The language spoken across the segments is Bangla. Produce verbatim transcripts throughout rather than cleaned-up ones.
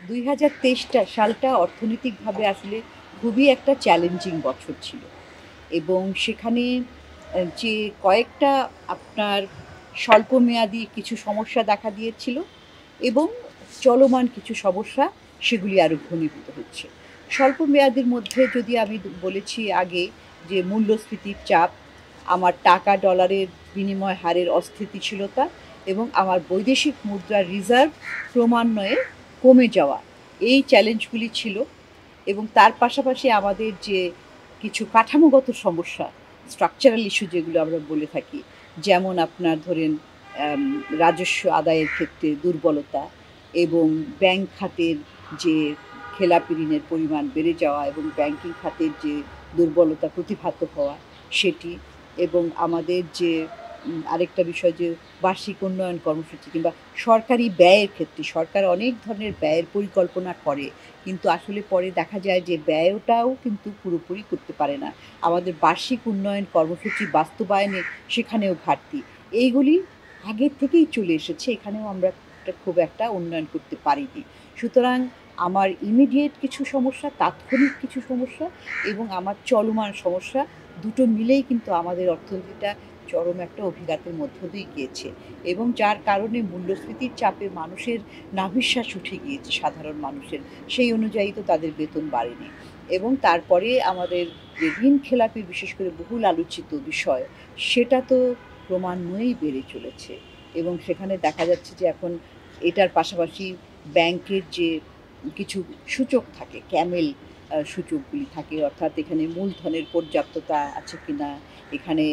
দুই হাজার তেইশটা সালটা অর্থনৈতিকভাবে আসলে খুবই একটা চ্যালেঞ্জিং বছর ছিল এবং সেখানে আহ, যে কয়েকটা আপনার স্বল্পমেয়াদী কিছু সমস্যা দেখা দিয়েছিল এবং চলমান কিছু সমস্যা সেগুলি আরও ঘনীভূত হচ্ছে। স্বল্প মেয়াদির মধ্যে যদি আমি বলেছি আগে যে মূল্যস্ফীতির চাপ, আমার টাকা ডলারের বিনিময় হারের অস্থিতিশীলতা এবং আমার বৈদেশিক মুদ্রার রিজার্ভ ক্রমান্বয়ে কমে যাওয়া, এই চ্যালেঞ্জগুলি ছিল। এবং তার পাশাপাশি আমাদের যে কিছু কাঠামোগত সমস্যা, স্ট্রাকচারাল ইস্যু যেগুলো আমরা বলে থাকি, যেমন আপনার ধরেন আম, রাজস্ব আদায়ের ক্ষেত্রে দুর্বলতা এবং ব্যাংক খাতের যে খেলাপি ঋণের পরিমাণ বেড়ে যাওয়া এবং ব্যাংকিং খাতের যে দুর্বলতা প্রতিভাত হওয়া সেটি, এবং আমাদের যে উম, আরেকটা বিষয় যে বার্ষিক উন্নয়ন কর্মসূচি কিংবা সরকারি ব্যয়ের ক্ষেত্রে সরকার অনেক ধরনের ব্যয়ের পরিকল্পনা করে, কিন্তু আসলে পরে দেখা যায় যে ব্যয়টাও কিন্তু পুরোপুরি করতে পারে না। আমাদের বার্ষিক উন্নয়ন কর্মসূচি বাস্তবায়নে সেখানেও ঘাটতি। এইগুলি আগের থেকেই চলে এসেছে, এখানেও আমরা একটা খুব একটা উন্নয়ন করতে পারিনি। সুতরাং আমার ইমিডিয়েট কিছু সমস্যা, তাৎক্ষণিক কিছু সমস্যা এবং আমার চলমান সমস্যা, দুটো মিলেই কিন্তু আমাদের অর্থনীতিটা চরম একটা অভিঘাতের মধ্য দিয়ে গিয়েছে এবং যার কারণে মূল্যস্ফীতির চাপে মানুষের নাভিশ্বাস উঠে গিয়েছে সাধারণ মানুষের। সেই অনুযায়ী তো তাদের বেতন বাড়েনি এবং তারপরে আমাদের যে ঋণ খেলাপি বিশেষ করে বহুল আলোচিত বিষয়, সেটা তো ক্রমান্বয়েই বেড়ে চলেছে এবং সেখানে দেখা যাচ্ছে যে এখন এটার পাশাপাশি ব্যাংকের যে কিছু সূচক থাকে, ক্যামেল আহ, সূচকগুলি থাকে, অর্থাৎ এখানে মূলধনের পর্যাপ্ততা আছে কিনা, এখানে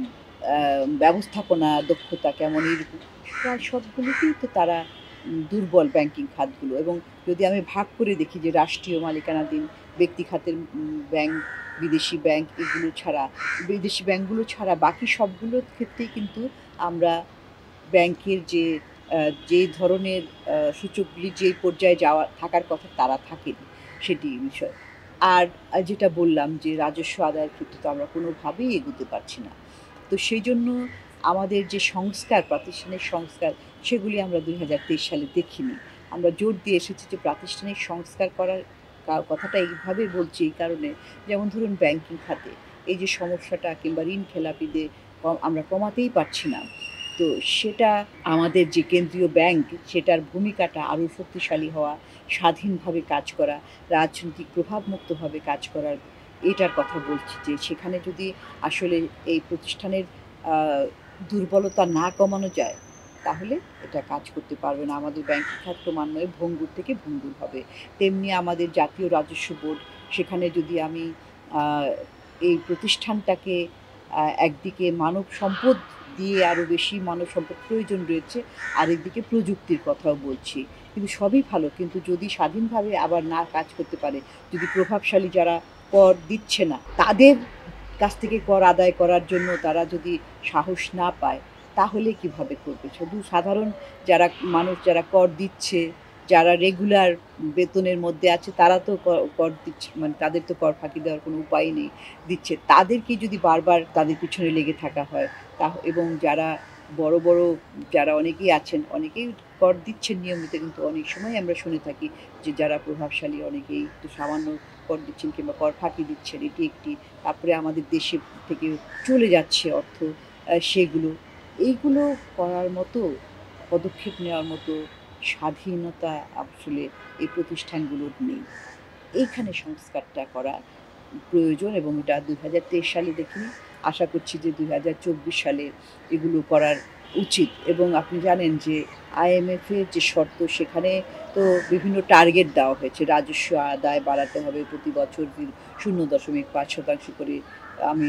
আহ, ব্যবস্থাপনা দক্ষতা কেমন, এরকম প্রায় সবগুলোতেই তো তারা উম, দুর্বল ব্যাংকিং খাতগুলো। এবং যদি আমি ভাগ করে দেখি যে রাষ্ট্রীয় মালিকানাধীন ব্যক্তি খাতের উম, ব্যাংক, বিদেশি ব্যাংক, এগুলো ছাড়া, বিদেশি ব্যাংকগুলো ছাড়া বাকি সবগুলোর ক্ষেত্রেই কিন্তু আমরা ব্যাংকের যে আহ, যে ধরনের আহ, সূচকগুলি যে পর্যায়ে যাওয়া থাকার কথা তারা থাকেনি, সেটি বিষয়। আর আহ, যেটা বললাম যে রাজস্ব আদায়ের ক্ষেত্রে তো আমরা কোনোভাবেই এগোতে পারছি না। তো সেই জন্য আমাদের যে সংস্কার, প্রাতিষ্ঠানিক সংস্কার, সেগুলি আমরা দুই হাজার তেইশ সালে দেখিনি। আমরা জোর দিয়ে এসেছি যে প্রাতিষ্ঠানিক সংস্কার করার কা- কথাটা এইভাবে বলছি এই কারণে, যেমন ধরুন ব্যাংকিং খাতে এই যে সমস্যাটা কিংবা ঋণ খেলাপিদের কম- আমরা কমাতেই পারছি না। তো সেটা আমাদের যে কেন্দ্রীয় ব্যাংক, সেটার ভূমিকাটা আরও শক্তিশালী হওয়া, স্বাধীনভাবে কাজ করা, রাজনৈতিক প্রভাবমুক্তভাবে কাজ করার, এটার কথা বলছি যে সেখানে যদি আসলে এই প্রতিষ্ঠানের আহ, দুর্বলতা না কমানো যায় তাহলে এটা কাজ করতে পারবে না। আমাদের ব্যাংকিং খাত ক্রমান্বয়ে ভঙ্গুর থেকে ভঙ্গুর হবে। তেমনি আমাদের জাতীয় রাজস্ব বোর্ড, সেখানে যদি আমি আহ, এই প্রতিষ্ঠানটাকে আহ, একদিকে মানব সম্পদ দিয়ে আরও বেশি মানব সম্পদ প্রয়োজন রয়েছে, আরেকদিকে প্রযুক্তির কথাও বলছি, কিন্তু সবই ভালো, কিন্তু যদি স্বাধীনভাবে আবার না কাজ করতে পারে, যদি প্রভাবশালী যারা কর দিচ্ছে না তাদের কাছ থেকে কর আদায় করার জন্য তারা যদি সাহস না পায়, তাহলে কিভাবে করবে? শুধু সাধারণ যারা মানুষ যারা কর দিচ্ছে, যারা রেগুলার বেতনের মধ্যে আছে, তারা তো ক- কর দিচ্ছে, মানে তাদের তো কর ফাঁকি দেওয়ার কোনো উপায় নেই, দিচ্ছে, তাদেরকে যদি বারবার তাদের পিছনে লেগে থাকা হয়, তা এবং যারা বড় বড় যারা অনেকেই আছেন, অনেকেই কর দিচ্ছেন নিয়মিত, কিন্তু অনেক সময় আমরা শুনে থাকি যে যারা প্রভাবশালী অনেকেই একটু সামান্য কর দিচ্ছেন কিংবা কর ফাঁকি দিচ্ছেন, এটি একটি। তারপরে আমাদের দেশে থেকে চলে যাচ্ছে অর্থ, আহ, সেগুলো, এইগুলো করার মতো, পদক্ষেপ নেওয়ার মতো স্বাধীনতা আসলে এই প্রতিষ্ঠানগুলোর নেই। এইখানে সংস্কারটা করা প্রয়োজন এবং এটা দুই হাজার তেইশ সালে দেখিনি, আশা করছি যে দুই হাজার চব্বিশ সালে এগুলো করার উচিত। এবং আপনি জানেন যে আইএমএফের যে শর্ত, সেখানে তো বিভিন্ন টার্গেট দেওয়া হয়েছে, রাজস্ব আদায় বাড়াতে হবে প্রতি বছর শূন্য দশমিক পাঁচ শতাংশ করে। আমি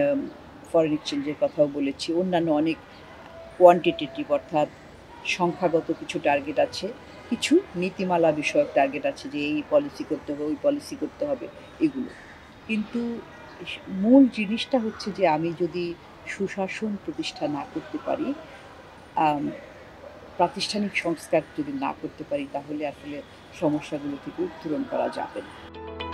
ফরেন এক্সচেঞ্জের কথাও বলেছি, অন্যান্য অনেক কোয়ান্টিটেটিভ অর্থাৎ সংখ্যাগত কিছু টার্গেট আছে, কিছু নীতিমালা বিষয়ক টার্গেট আছে যে এই পলিসি করতে হবে, ওই পলিসি করতে হবে, এগুলো। কিন্তু মূল জিনিসটা হচ্ছে যে আমি যদি সুশাসন প্রতিষ্ঠা না করতে পারি, আম, প্রাতিষ্ঠানিক সংস্কার যদি না করতে পারি, তাহলে আসলে সমস্যাগুলো থেকে উত্তরণ করা যাবে না।